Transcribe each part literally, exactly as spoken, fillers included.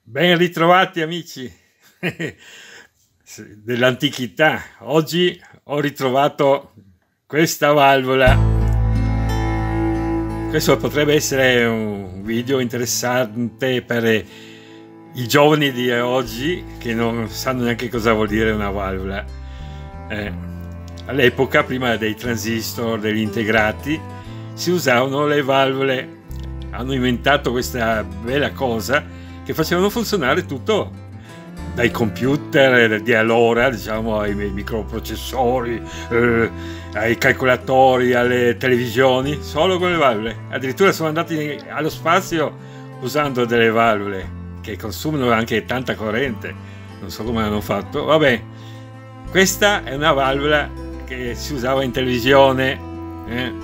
Ben ritrovati amici dell'antichità. Oggi ho ritrovato questa valvola. Questo potrebbe essere un video interessante per i giovani di oggi che non sanno neanche cosa vuol dire una valvola. Eh, all'epoca, prima dei transistor, degli integrati, si usavano le valvole. Hanno inventato questa bella cosa che facevano funzionare tutto, dai computer di allora, diciamo, ai microprocessori, eh, ai calcolatori, alle televisioni, solo con le valvole. Addirittura sono andati allo spazio usando delle valvole che consumano anche tanta corrente, non so come hanno fatto. Vabbè, questa è una valvola che si usava in televisione, eh.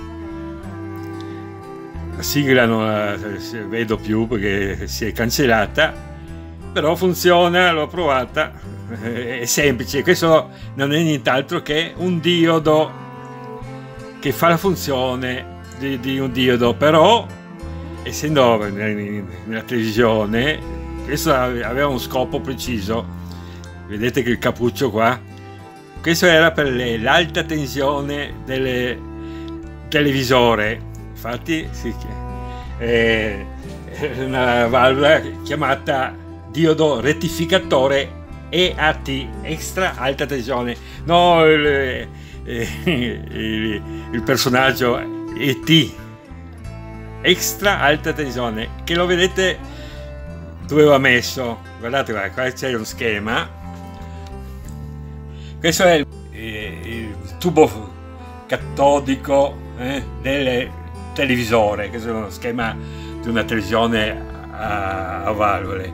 La sigla non la vedo più perché si è cancellata, però funziona, l'ho provata, è semplice. Questo non è nient'altro che un diodo che fa la funzione di, di un diodo, però essendo nella televisione questo aveva un scopo preciso. Vedete che il cappuccio qua, questo era per l'alta tensione del televisore. Infatti sì, è una valvola chiamata diodo rettificatore E A T, extra alta tensione, no il, il, il personaggio E T, extra alta tensione, che lo vedete dove va messo. Guardate qua, qua c'è uno schema. Questo è il, il tubo cattodico eh, delle televisore, che è uno schema di una televisione a, a valvole.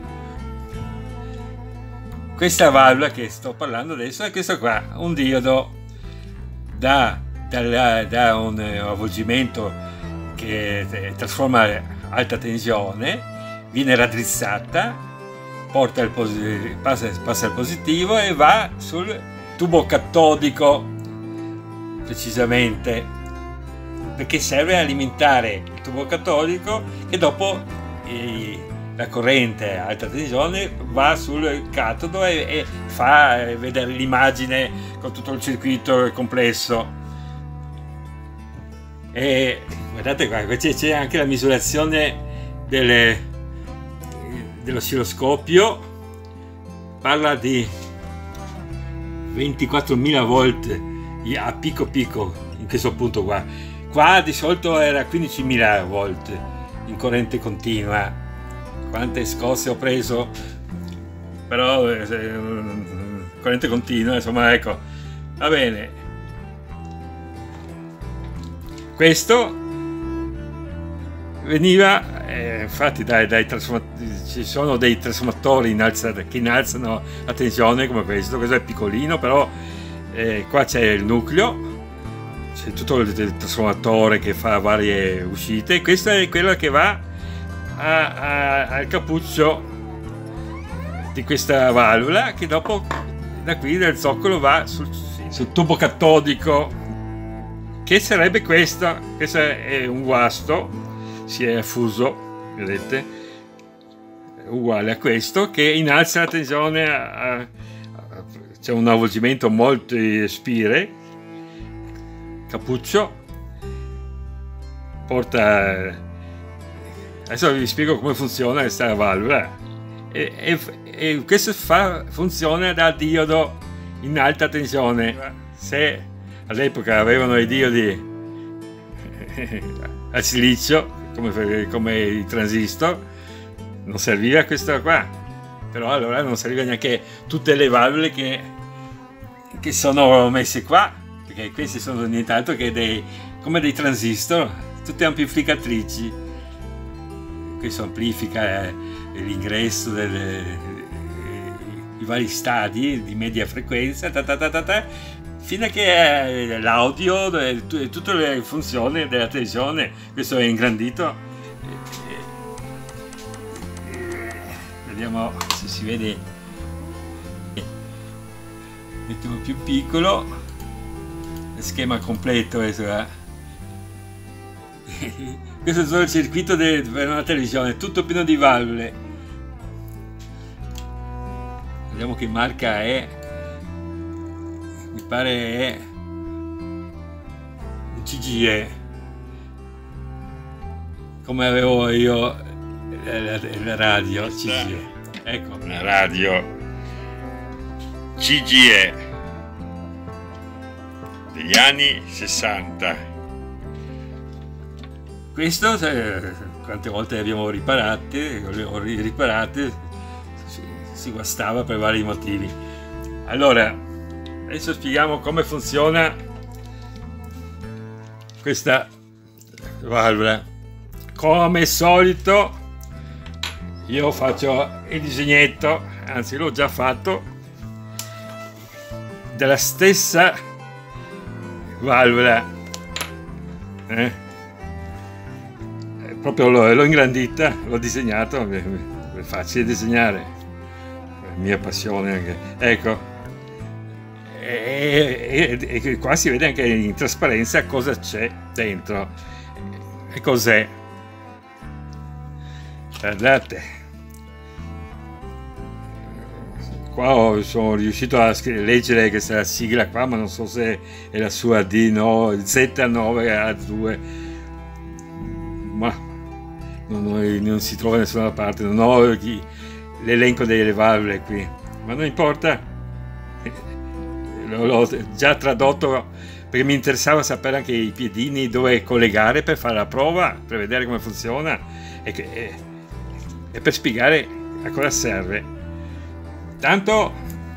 Questa valvola che sto parlando adesso è questo qua, un diodo da, da, da un avvolgimento che trasforma alta tensione, viene raddrizzata, porta il passa, passa il positivo e va sul tubo cattodico, precisamente, perché serve a alimentare il tubo cattodico che dopo eh, la corrente a alta tensione va sul catodo e, e fa vedere l'immagine con tutto il circuito complesso. E guardate qua, c'è anche la misurazione delle, dell'oscilloscopio, parla di ventiquattromila volt a picco picco in questo punto qua. Qua di solito era quindicimila volt in corrente continua. Quante scosse ho preso, però eh, corrente continua, insomma, ecco, va bene. Questo veniva eh, infatti dai, dai trasformatori. Ci sono dei trasformatori in alza, che innalzano la tensione come questo. Questo è piccolino, però eh, qua c'è il nucleo, c'è tutto il trasformatore che fa varie uscite. Questa è quella che va a, a, al cappuccio di questa valvola, che dopo da qui dal zoccolo va sul, sul tubo cattodico, che sarebbe questo. Questo è un guasto, si è fuso, vedete, uguale a questo, che innalza la tensione a, a, c'è un avvolgimento molto spire. Cappuccio porta, adesso vi spiego come funziona questa valvola, e, e, e questo fa, funziona da diodo in alta tensione. Se all'epoca avevano i diodi a silicio come, come i transistor, non serviva questo qua, però allora non serviva neanche tutte le valvole che, che sono messe qua, perché questi sono nient'altro che dei, come dei transistor, tutte amplificatrici. Questo amplifica eh, l'ingresso dei vari stadi di media frequenza, ta ta ta ta ta, fino a che eh, l'audio, tutte le funzioni della televisione. Questo è ingrandito, e, e, vediamo se si vede. Mettiamo più piccolo, schema completo. Questo è questo è solo il circuito per una televisione, tutto pieno di valvole. vediamo che marca è, mi pare è un C G E, come avevo io la, la radio C G E, ecco, una radio C G E degli anni sessanta. Questo eh, quante volte abbiamo riparate, ho riparate, si, si guastava per vari motivi. Allora, adesso spieghiamo come funziona questa valvola. Come al solito io faccio il disegnetto, anzi l'ho già fatto, della stessa valvola, eh? Proprio l'ho ingrandita, l'ho disegnato, è facile disegnare, è mia passione anche. Ecco, e, e, e qua si vede anche in trasparenza cosa c'è dentro e cos'è. Guardate, qua sono riuscito a leggere questa sigla qua, ma non so se è la sua D, no, Z nove A due, ma non, non si trova da nessuna parte, non ho l'elenco delle valvole qui, ma non importa, l'ho già tradotto perché mi interessava sapere anche i piedini dove collegare per fare la prova, per vedere come funziona e, e, e per spiegare a cosa serve. Tanto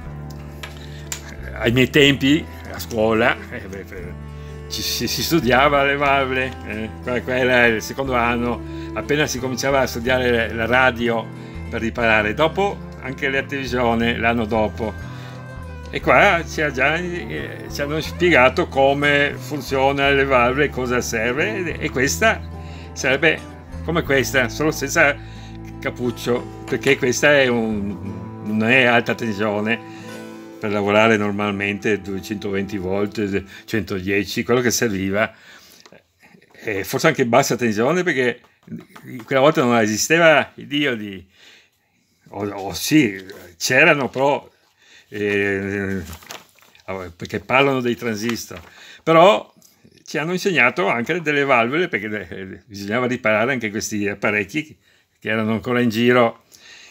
ai miei tempi a scuola eh, beh, ci, si, si studiava le valvole, eh, quello era il secondo anno, appena si cominciava a studiare la radio per riparare, dopo anche la televisione l'anno dopo, e qua ci, ha già, eh, ci hanno spiegato come funzionano le valvole, cosa serve, e questa sarebbe come questa, solo senza cappuccio, perché questa è un, non è alta tensione per lavorare normalmente, duecentoventi volt, centodieci, quello che serviva, e forse anche bassa tensione perché quella volta non esisteva i diodi, o, o sì, c'erano però, eh, perché parlano dei transistor, però ci hanno insegnato anche delle valvole, perché eh, bisognava riparare anche questi apparecchi che erano ancora in giro.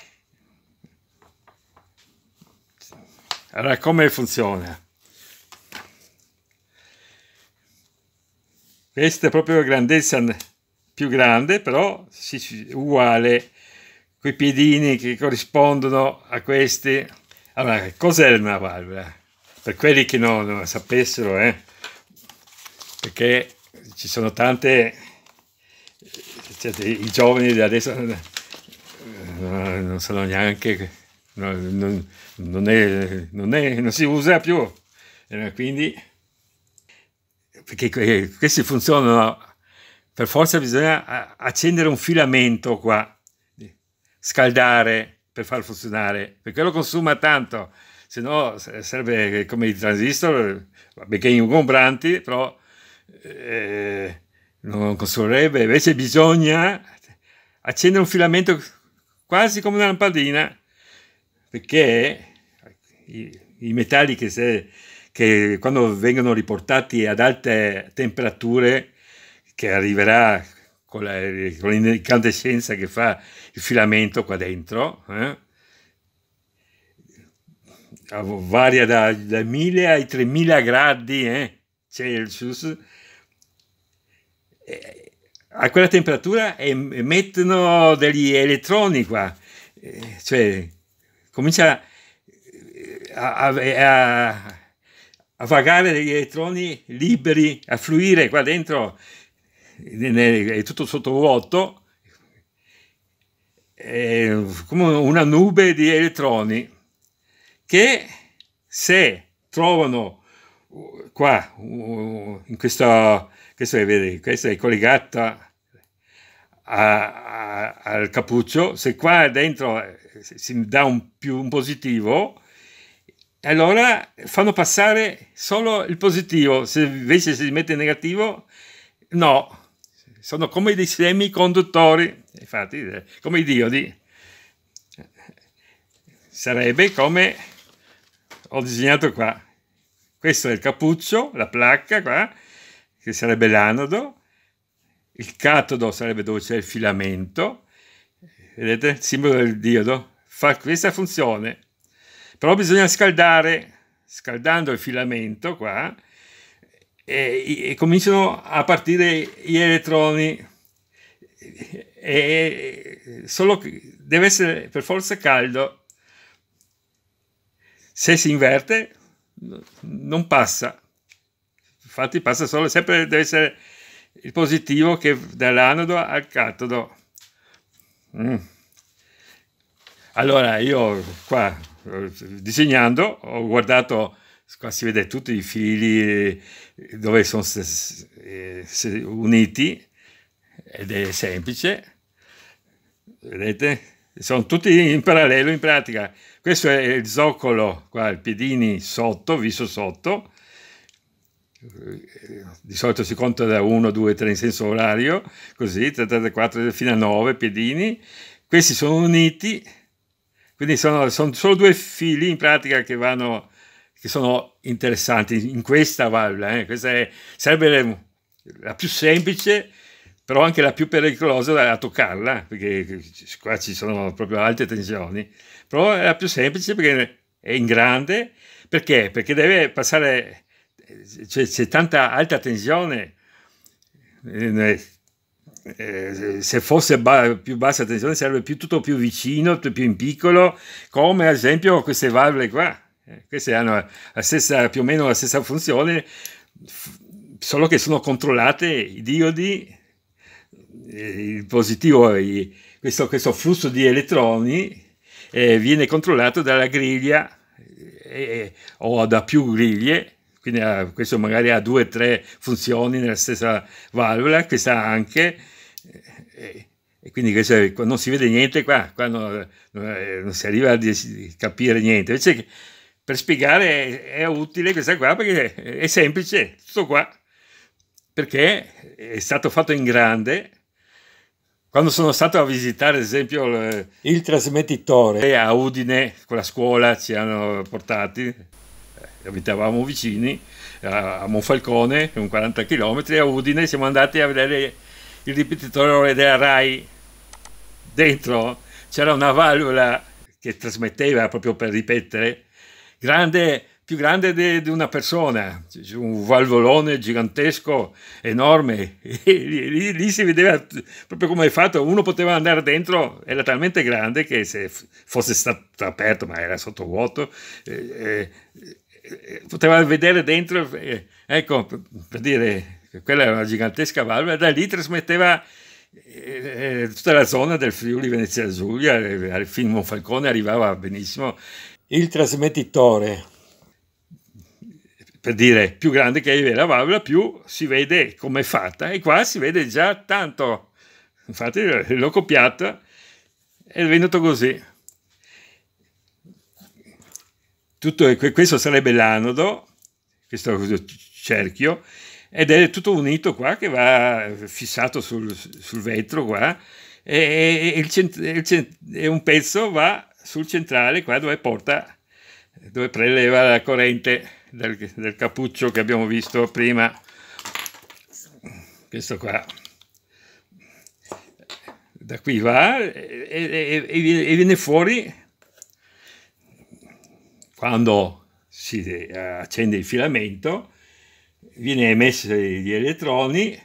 Allora, come funziona? Questa è proprio la grandezza più grande, però sì, uguale, quei piedini che corrispondono a questi. Allora, cos'è una valvola? Per quelli che non, non la sapessero, eh? Perché ci sono tante, cioè, i giovani di adesso non, non sanno neanche, non, non, non, è, non, è, non si usa più, quindi perché questi funzionano, per forza bisogna accendere un filamento qua, scaldare per far funzionare, perché lo consuma tanto, se no serve come i transistor, perché ingombranti, però eh, non consumerebbe. Invece bisogna accendere un filamento quasi come una lampadina, perché i, i metalli che, se, che quando vengono riportati ad alte temperature, che arriverà con, la, con l'incandescenza che fa il filamento qua dentro, eh, varia da, da mille ai tremila gradi eh, Celsius, eh, a quella temperatura emettono degli elettroni qua, eh, cioè comincia a, a, a, a vagare degli elettroni liberi, a fluire qua dentro, è tutto sotto vuoto, è come una nube di elettroni che, se trovano qua in questa, questo è, vedi, questa è collegata a, a, al cappuccio, se qua dentro si dà un, più, un positivo, allora fanno passare solo il positivo, se invece si mette negativo no. Sono come dei semiconduttori, infatti, come i diodi. sarebbe come ho disegnato qua. Questo è il cappuccio, la placca qua, che sarebbe l'anodo. Il catodo sarebbe dove c'è il filamento. Vedete? Il simbolo del diodo fa questa funzione. Però bisogna scaldare, scaldando il filamento qua, e, e cominciano a partire gli elettroni. E solo deve essere per forza caldo. Se si inverte non passa, infatti passa solo, sempre deve essere il positivo che dall'anodo al catodo. mm. Allora io qua disegnando ho guardato, qua si vede tutti i fili dove sono uniti ed è semplice, vedete, sono tutti in parallelo in pratica. Questo è il zoccolo qua, i piedini sotto, visto sotto, di solito si conta da uno, due, tre in senso orario, così, tre, tre, quattro fino a nove piedini. Questi sono uniti, quindi sono, sono solo due fili in pratica che vanno, che sono interessanti in questa valvola. Eh. Questa è, sarebbe la più semplice, però anche la più pericolosa da toccarla, perché qua ci sono proprio alte tensioni. Però è la più semplice perché è in grande. Perché? Perché deve passare, c'è, c'è tanta alta tensione. Eh, se fosse ba più bassa tensione sarebbe più, tutto più vicino, tutto più in piccolo, come ad esempio queste valvole qua. Eh, queste hanno la stessa, più o meno la stessa funzione, solo che sono controllate i diodi, il positivo, questo, questo flusso di elettroni eh, viene controllato dalla griglia eh, o da più griglie, quindi ha, questo magari ha due o tre funzioni nella stessa valvola, questa anche, eh, e quindi questo è, non si vede niente qua, qua non, non si arriva a capire niente. Invece per spiegare è, è utile questa qua perché è semplice, tutto qua, perché è stato fatto in grande. Quando sono stato a visitare, ad esempio, il, il trasmettitore a Udine, con la scuola ci hanno portati, eh, abitavamo vicini, a, a Monfalcone, un quaranta chilometri, a Udine, siamo andati a vedere il ripetitore della RAI. Dentro c'era una valvola che trasmetteva proprio per ripetere, grande, più grande di una persona, un valvolone gigantesco, enorme, e lì, lì si vedeva proprio come è fatto. Uno poteva andare dentro, era talmente grande che se fosse stato aperto, ma era sotto vuoto, eh, eh, poteva vedere dentro, eh, ecco, per, per dire, quella era una gigantesca valvola, da lì trasmetteva eh, tutta la zona del Friuli Venezia Giulia, al fino a Monfalcone arrivava benissimo. Il trasmettitore, per dire, più grande che è la valvola, più si vede come è fatta, e qua si vede già tanto. Infatti l'ho copiata e è venuto così. Tutto, questo sarebbe l'anodo, questo cerchio, ed è tutto unito qua, che va fissato sul, sul vetro qua, e, e, il cent, il cent, e un pezzo va sul centrale qua dove porta, dove preleva la corrente del, del cappuccio che abbiamo visto prima. Questo qua, da qui va e, e, e viene fuori quando si accende il filamento, viene emesso gli elettroni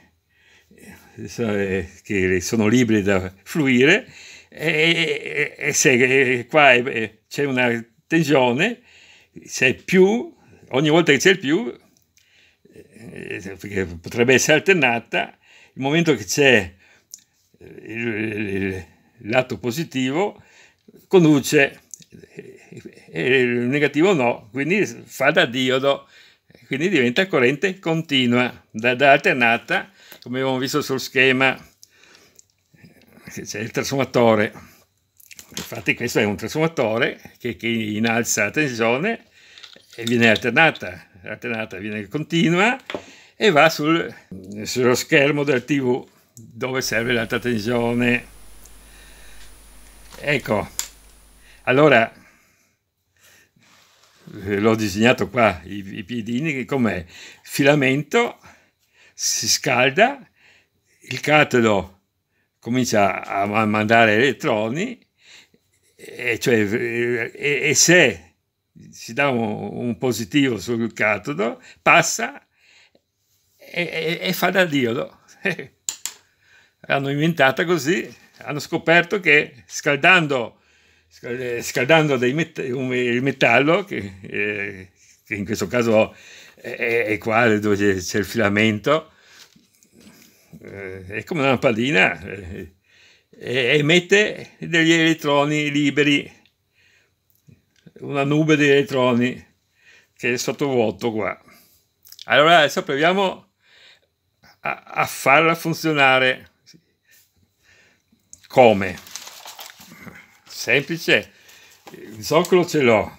che sono liberi da fluire, e, e se qua c'è una tensione, se più, ogni volta che c'è il più, eh, perché potrebbe essere alternata, il momento che c'è il, il, il lato positivo conduce, e il negativo no, quindi fa da diodo, quindi diventa corrente continua, da, da alternata, come abbiamo visto sul schema. C'è il trasformatore, infatti questo è un trasformatore che, che innalza la tensione e viene alternata, alternata viene continua e va sul, sullo schermo del tivù dove serve l'alta tensione. Ecco, allora l'ho disegnato qua, i, i piedini, com'è? Filamento, si scalda, il catodo comincia a, a mandare elettroni, e, cioè, e, e se si dà un, un positivo sul catodo, passa e, e, e fa da diodo. L'hanno inventata così, hanno scoperto che scaldando scaldando dei met il metallo, che, eh, che in questo caso è, è qua dove c'è il filamento, eh, è come una lampadina, eh, e emette degli elettroni liberi, una nube di elettroni che è sottovuoto qua. Allora adesso proviamo a, a farla funzionare. Come? Semplice, il zoccolo ce l'ho,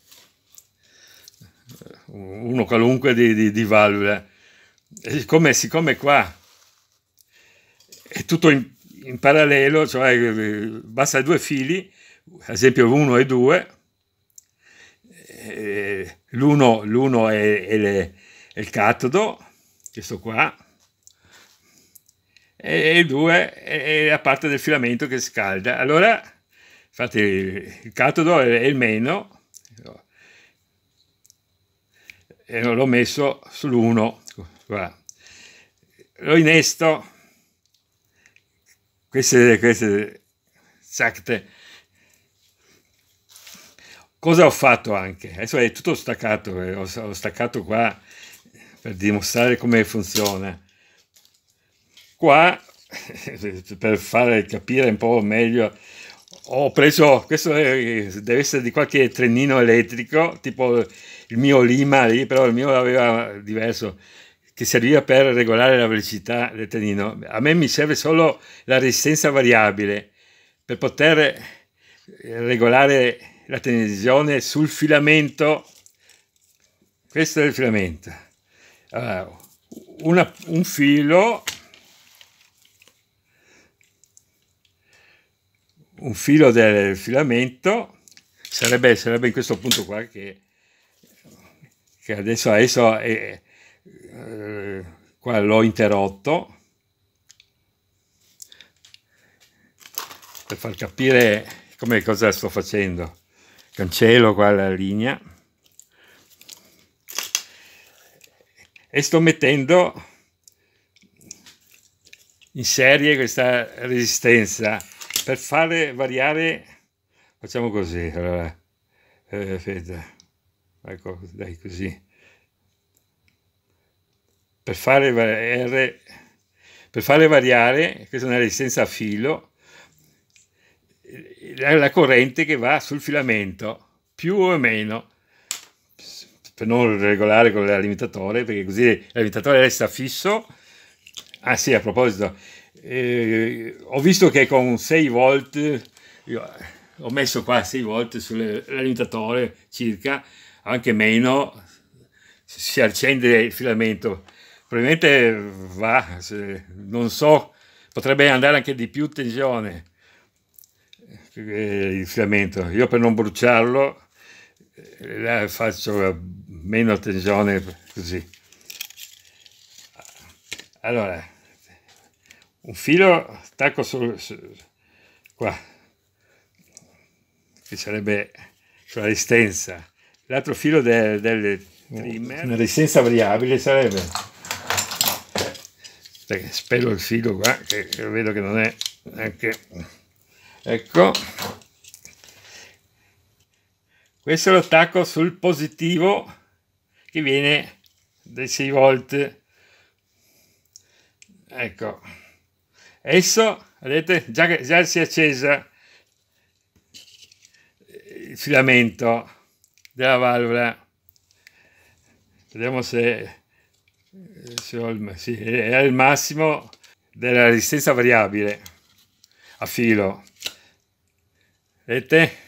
uno qualunque di, di, di valvole, e siccome, siccome qua è tutto in, in parallelo, cioè basta due fili, ad esempio uno e due, l'uno, l'uno è, è, le, è il catodo, questo qua, e il due è la parte del filamento che scalda. Allora, infatti il catodo è il meno, e l'ho messo sull'uno, lo innesto, queste, queste zacte. Cosa ho fatto anche? Adesso è tutto staccato, ho, ho staccato qua per dimostrare come funziona. Qua, per fare capire un po' meglio, ho preso, questo è, deve essere di qualche trenino elettrico, tipo il mio Lima lì, però il mio aveva diverso, che serviva per regolare la velocità del trenino. A me mi serve solo la resistenza variabile per poter regolare la tensione sul filamento. Questo è il filamento. Allora, una, un filo un filo del filamento sarebbe, sarebbe in questo punto qua che, che adesso, adesso è, eh, qua l'ho interrotto per far capire come cosa sto facendo. Cancello qua la linea e sto mettendo in serie questa resistenza per fare variare. Facciamo così, allora, eh, aspetta, ecco, dai, così, per fare variare, per fare variare, questa è una resistenza a filo, la, la corrente che va sul filamento, più o meno, per non regolare con l'alimentatore, perché così l'alimentatore resta fisso. Ah sì, a proposito, eh, ho visto che con sei volt, io ho messo qua sei volt sull'alimentatore circa, anche meno, si accende il filamento. Probabilmente va, non so, potrebbe andare anche di più tensione il filamento. Io per non bruciarlo eh, faccio meno tensione così. Allora, un filo stacco su, su, qua, che sarebbe sulla resistenza, l'altro filo del, del trimmer, una resistenza variabile sarebbe, perché spero il filo qua, che, che vedo che non è anche, ecco, questo lo attacco sul positivo che viene dai sei volt. Ecco, adesso vedete già che già si è accesa il filamento della valvola. Vediamo se, se ho il, sì, è il massimo della resistenza variabile a filo, vedete?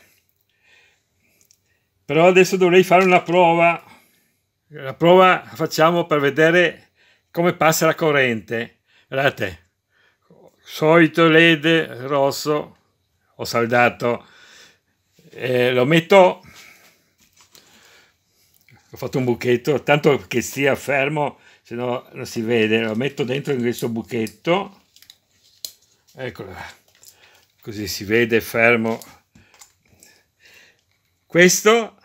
Però adesso dovrei fare una prova. La prova la facciamo per vedere come passa la corrente. Guardate, solito L E D rosso, ho saldato, eh, lo metto ho fatto un buchetto, tanto che stia fermo, se no non si vede, lo metto dentro in questo buchetto, eccola, così si vede fermo. Questo,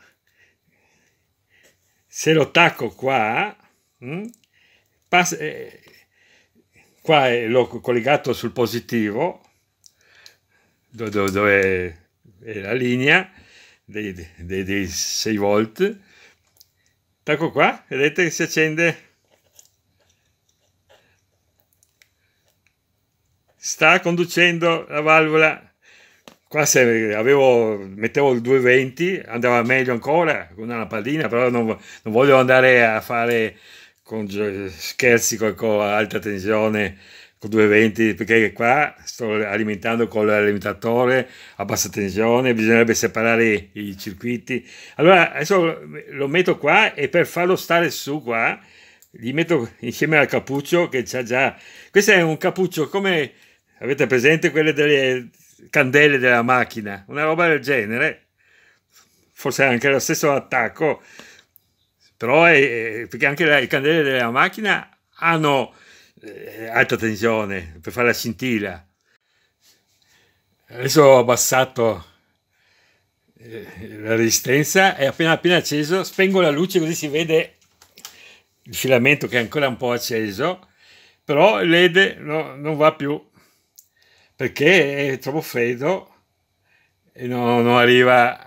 se lo attacco qua, hm, passa, eh, qua l'ho collegato sul positivo, dove, dove è la linea dei, dei, dei sei volt, attacco qua, vedete che si accende, sta conducendo la valvola. Qua se avevo, mettevo il duecentoventi andava meglio ancora con una lampadina, però non, non voglio andare a fare con scherzi con, con alta tensione con duecentoventi, perché qua sto alimentando con l'alimentatore a bassa tensione, bisognerebbe separare i circuiti. Allora adesso lo metto qua e per farlo stare su qua gli metto insieme al cappuccio che c'ha già. Questo è un cappuccio come avete presente quelle delle candele della macchina, una roba del genere, forse anche lo stesso attacco, però è, perché anche le candele della macchina hanno eh, alta tensione per fare la scintilla. Adesso ho abbassato eh, la resistenza e appena appena acceso spengo la luce, così si vede il filamento che è ancora un po' acceso, però il led no, non va più perché è troppo freddo e non, non arriva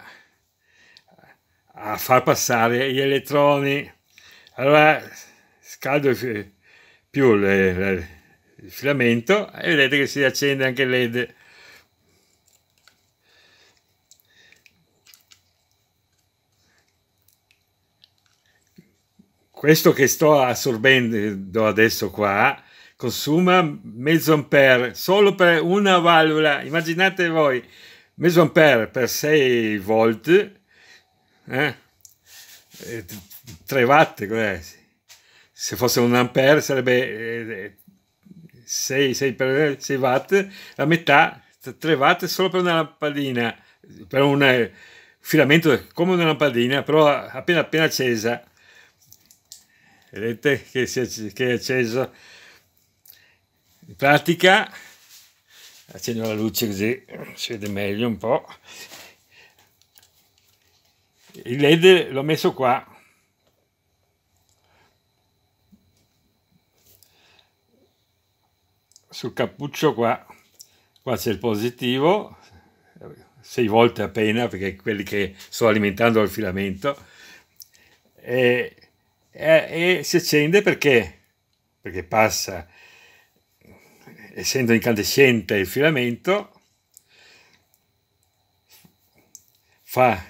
a far passare gli elettroni. Allora scaldo più le, le, il filamento e vedete che si accende anche il led. Questo che sto assorbendo adesso qua consuma mezzo ampere solo per una valvola. Immaginate voi mezzo ampere per sei volt, eh? tre watt, cos'è? Se fosse un ampere sarebbe sei, sei, per sei watt, la metà, tre watt solo per una lampadina, per un filamento come una lampadina, però appena appena accesa. Vedete che, si, che è acceso. In pratica accendo la luce così si vede meglio un po'. Il led l'ho messo qua, sul cappuccio qua, qua c'è il positivo, sei volt appena, perché quelli che sto alimentando il filamento, e, e, e si accende perché? Perché passa, essendo incandescente il filamento, fa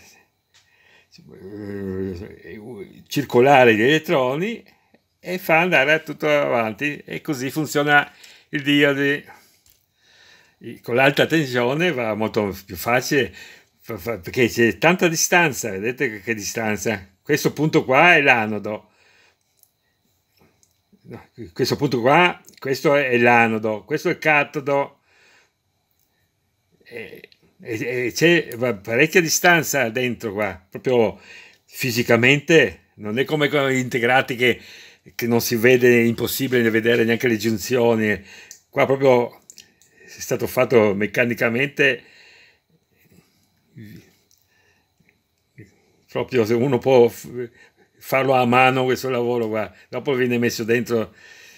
eh, circolare gli elettroni e fa andare tutto avanti, e così funziona il diodo. Con l'alta tensione va molto più facile perché c'è tanta distanza, vedete che, che distanza. Questo punto qua è l'anodo, questo punto qua, questo è l'anodo, questo è il catodo, e, e, e c'è parecchia distanza dentro qua, proprio fisicamente non è come con gli integrati che, che non si vede, è impossibile vedere neanche le giunzioni. Qua proprio è stato fatto meccanicamente, proprio se uno può farlo a mano questo lavoro qua, dopo viene messo dentro,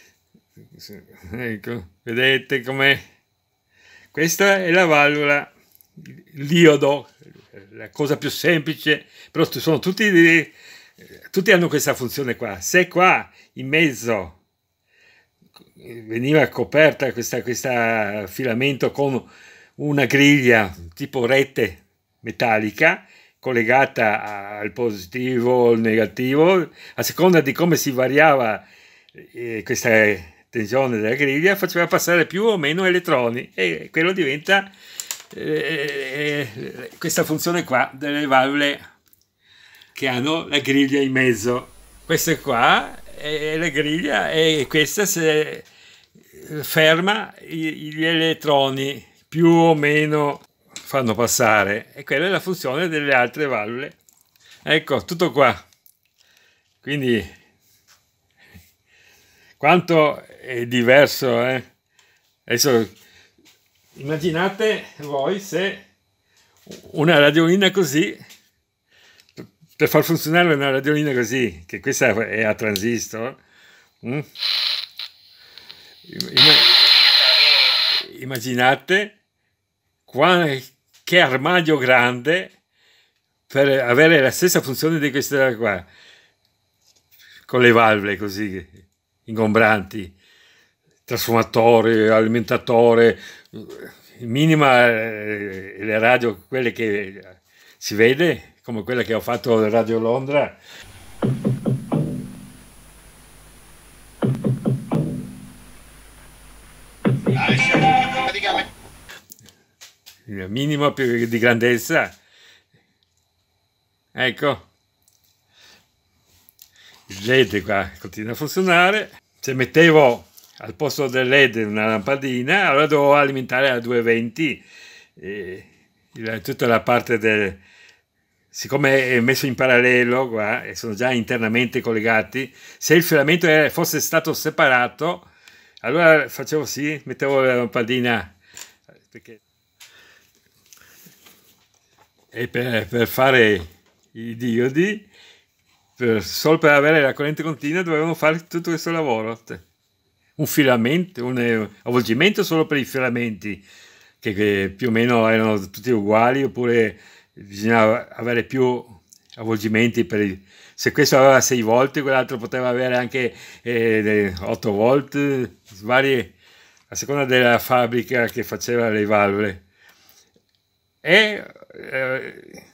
ecco, vedete com'è. Questa è la valvola, il diodo, la cosa più semplice, però sono tutti, tutti hanno questa funzione qua. Se qua in mezzo veniva coperta questa, questa filamento con una griglia tipo rete metallica collegata al positivo o al negativo, a seconda di come si variava eh, questa tensione della griglia, faceva passare più o meno elettroni, e quello diventa eh, eh, questa funzione qua delle valvole che hanno la griglia in mezzo. Questa qua è la griglia e questa se ferma gli elettroni, più o meno fanno passare, e quella è la funzione delle altre valvole. Ecco, tutto qua. Quindi quanto è diverso, eh? Adesso immaginate voi se una radiolina così, per far funzionare una radiolina così, che questa è a transistor, mm? Immaginate che armadio grande per avere la stessa funzione di questa qua, con le valvole così ingombranti, trasformatore, alimentatore, minima, le radio, quelle che si vede, come quella che ho fatto a Radio Londra. Il minimo più di grandezza, ecco, il led qua continua a funzionare. Se mettevo al posto del led una lampadina, allora dovevo alimentare a duecentoventi e tutta la parte del, siccome è messo in parallelo qua e sono già internamente collegati, se il filamento fosse stato separato, allora facevo sì, mettevo la lampadina, perché e per, per fare i diodi, per, solo per avere la corrente continua dovevano fare tutto questo lavoro. Un filamento, un avvolgimento solo per i filamenti, che, che più o meno erano tutti uguali, oppure bisognava avere più avvolgimenti per i, se questo aveva sei volt, quell'altro poteva avere anche eh, otto volt, varie, a seconda della fabbrica che faceva le valvole. E eh,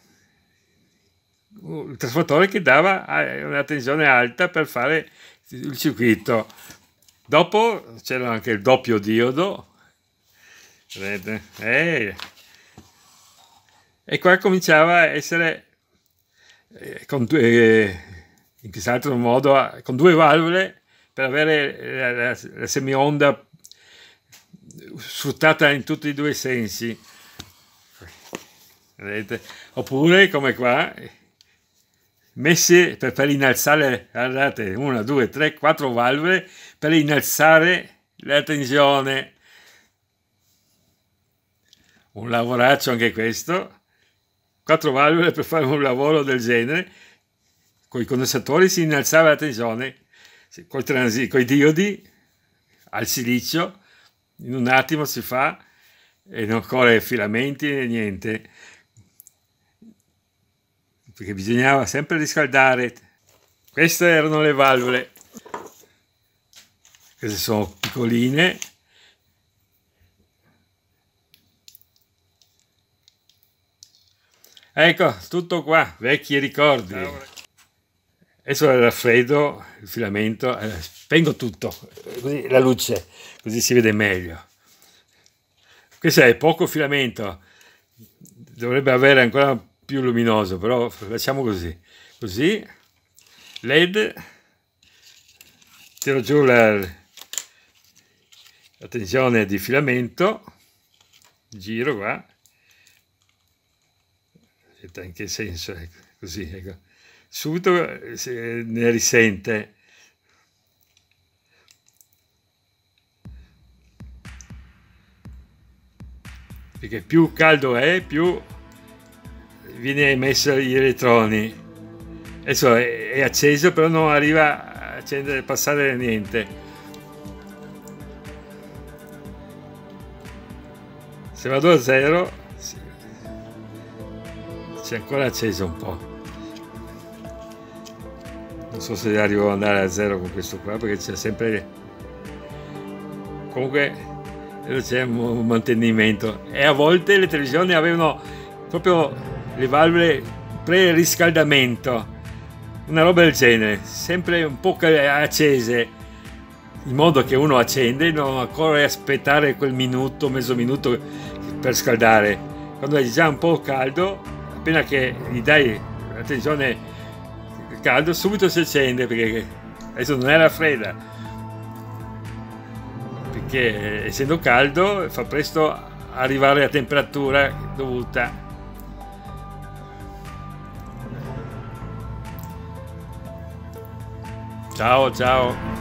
il trasformatore che dava una tensione alta per fare il circuito. Dopo c'era anche il doppio diodo, vedete? E, e qua cominciava a essere eh, con due, eh, in quest'altro modo, con due valvole per avere la, la, la semionda sfruttata in tutti e due i sensi. Vedete? Oppure come qua, messi per, per innalzare, guardate, una, due, tre, quattro valvole per innalzare la tensione. Un lavoraccio anche questo, quattro valvole per fare un lavoro del genere. Con i condensatori si innalzava la tensione, con i diodi al silicio in un attimo si fa e non occorre filamenti né niente, perché bisognava sempre riscaldare. Queste erano le valvole, queste sono piccoline, ecco, tutto qua, vecchi ricordi. Adesso il raffreddo, il filamento, eh, spengo tutto, così la luce, così si vede meglio. Questo è poco filamento, dovrebbe avere ancora più luminoso, però facciamo così, così, led, tiro giù la, la tensione di filamento, giro qua, in che senso, ecco, così, ecco, subito ne risente. Perché più caldo è, più viene emesso gli elettroni. Adesso è, è acceso, però non arriva a accendere, passare niente. Se vado a zero c'è ancora acceso un po'. Non so se arrivo ad andare a zero con questo qua, perché c'è sempre, comunque c'è un mantenimento. E a volte le televisioni avevano proprio le valvole pre-riscaldamento, una roba del genere, sempre un po' accese, in modo che uno accende e non occorre aspettare quel minuto, mezzo minuto per scaldare. Quando è già un po' caldo, appena che gli dai la tensione caldo, subito si accende, perché adesso non era fredda, perché essendo caldo fa presto arrivare a temperatura dovuta. Ciao ciao.